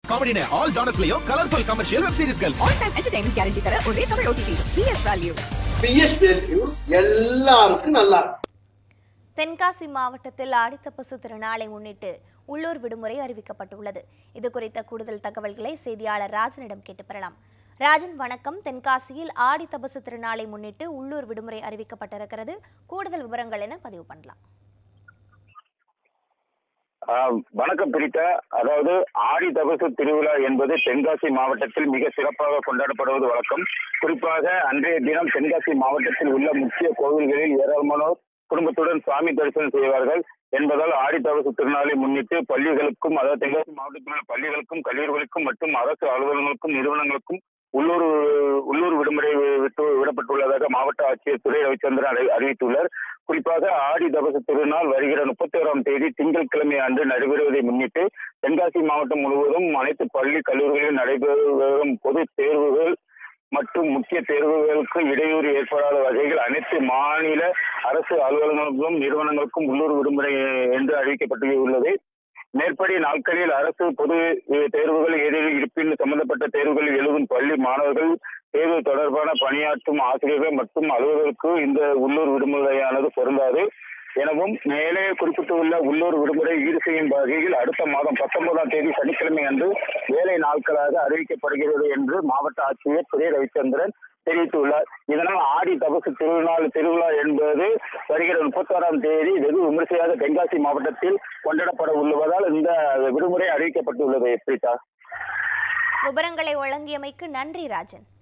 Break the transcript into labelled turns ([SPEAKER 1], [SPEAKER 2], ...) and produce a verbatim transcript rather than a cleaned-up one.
[SPEAKER 1] காமெடினே all ஜானர்ஸ்லயும் colourful commercial web சீரிஸ்கள்
[SPEAKER 2] all time entertainment guarantee தர ஒரே Tamil OTT PS value
[SPEAKER 3] PS value எல்லாருக்கும் நல்லா.
[SPEAKER 4] தென்காசி மாவட்டத்தில் ஆடித்தபசு திருநாளை முன்னிட்டு உள்ளூர் விடுமுறை அறிவிக்கப்பட்டுள்ளது. இது குறித்த கூடுதல் தகவல்களை செய்தியாளர் ராஜனிடம் கேட்டு பெறலாம். ராஜன் வணக்கம். தென்காசியில் ஆடித்தபசு திருநாளை முன்னிட்டு உள்ளூர் விடுமுறை அறிவிக்கப்பட்டிருக்கிறது. கூடுதல் விவரங்கள் என பதிவு பண்ணலாம்.
[SPEAKER 5] வணக்கம் பிரித்தா. அதாவது ஆடி தபசு திருவிழா என்பது தென்காசி மாவட்டத்தில் மிக சிறப்பாக கொண்டாடப்படுவது வழக்கம். குறிப்பாக அன்றைய தினம் தென்காசி மாவட்டத்தில் உள்ள முக்கிய கோவில்களில் ஏராளமானோர் குடும்பத்துடன் சுவாமி தரிசனம் செய்வார்கள் என்பதால் ஆடி தபசு திருநாளை முன்னிட்டு பள்ளிகளுக்கும், அதாவது தென்காசி மாவட்டத்தில் உள்ள பள்ளிகளுக்கும், கல்லூரிகளுக்கும் மற்றும் அரசு அலுவலகங்களுக்கும் நிறுவனங்களுக்கும் உள்ளூர் உள்ளூர் விடுமுறை விட்டு விடப்பட்டுள்ளதாக மாவட்ட ஆட்சியர் துரை ரவிச்சந்திரன் அறிவித்துள்ளார். குறிப்பாக ஆடி தபசு திருநாள் வருகிற முப்பத்தி ஓராம் தேதி திங்கட்கிழமை அன்று நடைபெறுவதை முன்னிட்டு தென்காசி மாவட்டம் முழுவதும் அனைத்து பள்ளி கல்லூரிகளில் நடைபெறும் பொது தேர்வுகள் மற்றும் முக்கிய தேர்வுகளுக்கு இடையூறு ஏற்படாத வகையில் அனைத்து மாநில அரசு அலுவலகங்களுக்கும் நிறுவனங்களுக்கும் உள்ளூர் விடுமுறை என்று அறிவிக்கப்பட்டுள்ளது. மேற்படி நாட்களில் அரசு பொது தேர்வுகள் ஏதேனும் இருப்பின் சம்பந்தப்பட்ட தேர்வுகளில் எழுதும் பள்ளி மாணவர்கள் தேர்வு தொடர்பான பணியாற்றும் ஆசிரியர்கள் மற்றும் அலுவலர்களுக்கு இந்த உள்ளூர் விடுமுறையானது பொருந்தாது எனவும் மேலே குறிப்பிட்டுள்ள உள்ளூர் விடுமுறை ஈடு செய்யும் வகையில் அடுத்த மாதம் பத்தொன்பதாம் தேதி சனிக்கிழமை அன்று வேலை நாட்களாக அறிவிக்கப்படுகிறது என்று மாவட்ட ஆட்சியர் துரை ரவிச்சந்திரன் தெரிவித்துள்ளார். இதனால் ஆடி தபசு திருநாள் திருவிழா என்பது வருகிற முப்பத்தி ஆறாம் தேதி வெகு விமர்சையாக தென்காசி மாவட்டத்தில் கொண்டாடப்பட உள்ளதால் இந்த விடுமுறை அறிவிக்கப்பட்டுள்ளது.
[SPEAKER 4] விவரங்களை வழங்கியமைக்கு நன்றி ராஜன்.